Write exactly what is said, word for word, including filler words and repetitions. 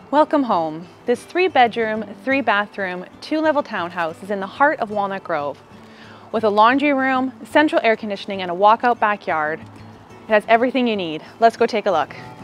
Welcome home. This three bedroom, three bathroom, two level townhouse is in the heart of Walnut Grove. With a laundry room, central air conditioning, and a walkout backyard, it has everything you need. Let's go take a look.